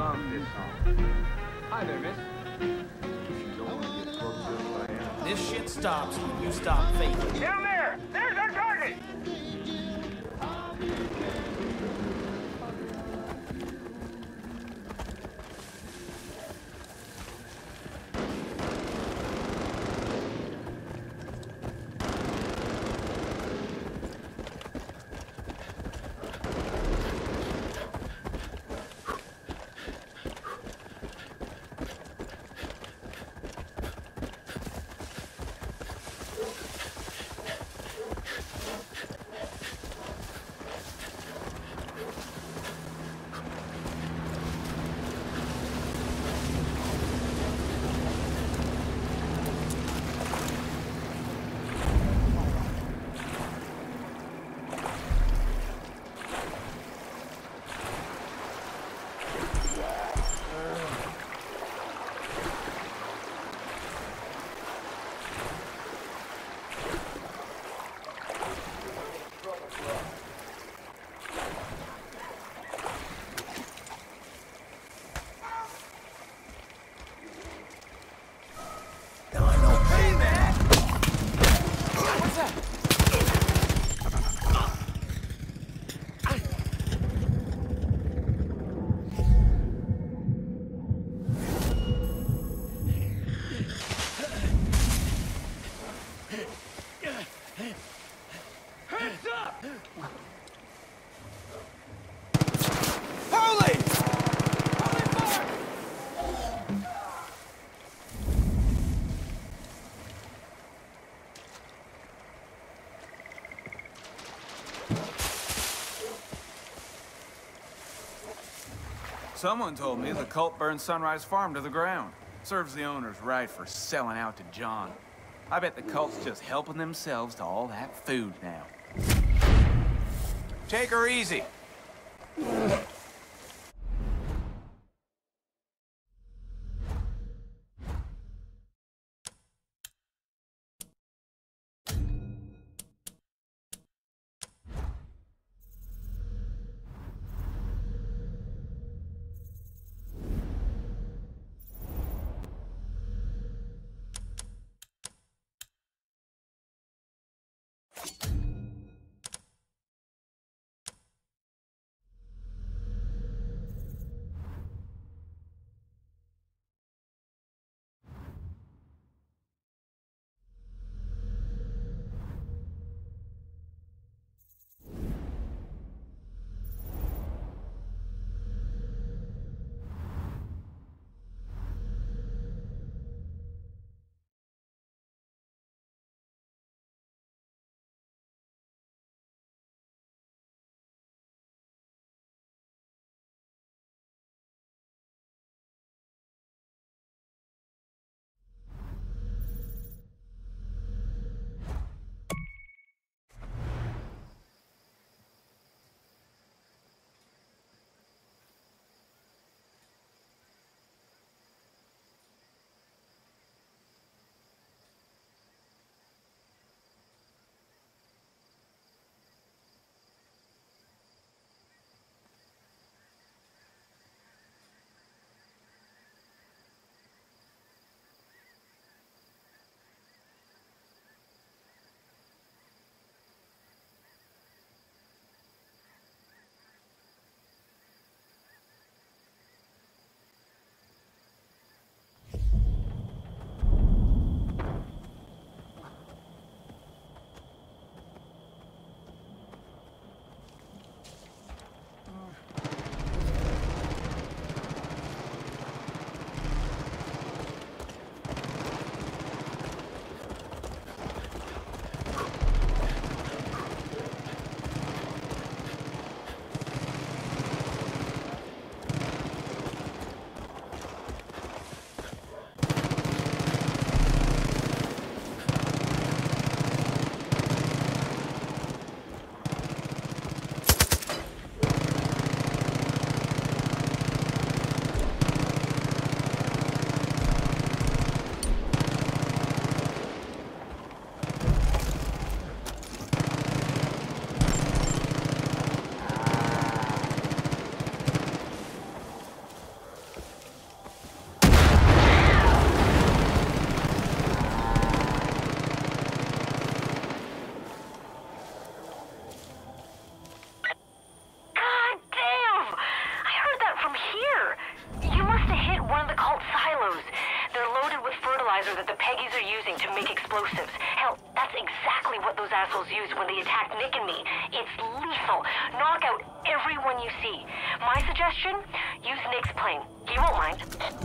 love this song. Hi there, miss. You don't want to get close to what I am. This shit stops when you stop faking. Down there! There's our target! Someone told me the cult burned Sunrise Farm to the ground. Serves the owners right for selling out to John. I bet the cult's just helping themselves to all that food now. Take her easy. I'm here. You must have hit one of the cult silos. They're loaded with fertilizer that the Peggies are using to make explosives. Hell, that's exactly what those assholes used when they attacked Nick and me. It's lethal. Knock out everyone you see. My suggestion? Use Nick's plane. He won't mind.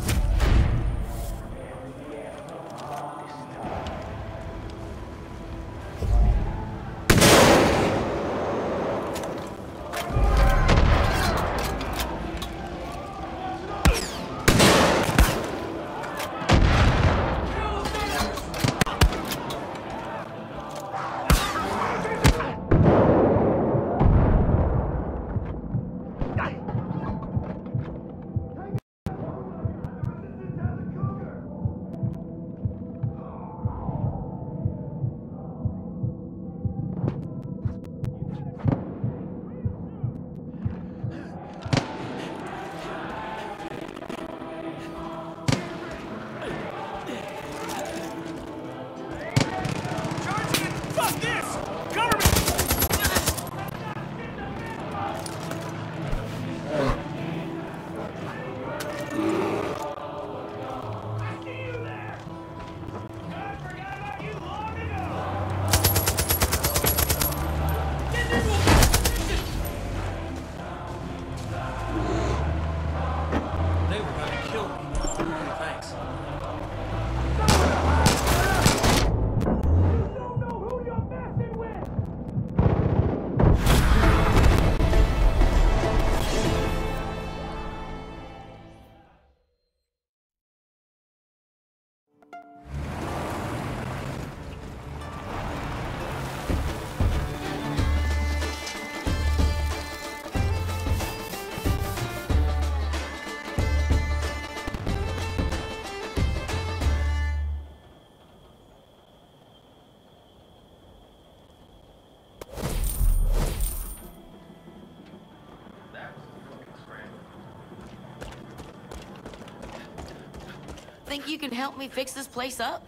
Think you can help me fix this place up?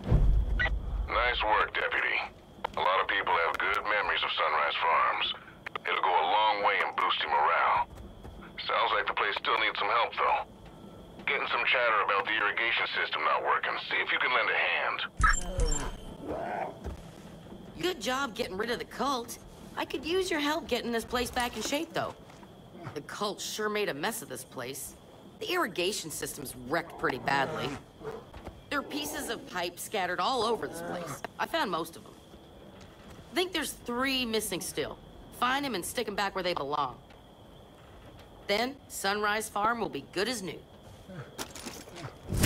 Nice work, Deputy. A lot of people have good memories of Sunrise Farms. It'll go a long way in boosting morale. Sounds like the place still needs some help, though. Getting some chatter about the irrigation system not working. See if you can lend a hand. Good job getting rid of the cult. I could use your help getting this place back in shape, though. The cult sure made a mess of this place. The irrigation system's wrecked pretty badly. There are pieces of pipe scattered all over this place. I found most of them. I think there's 3 missing still. Find them and stick them back where they belong. Then, Sunrise Farm will be good as new.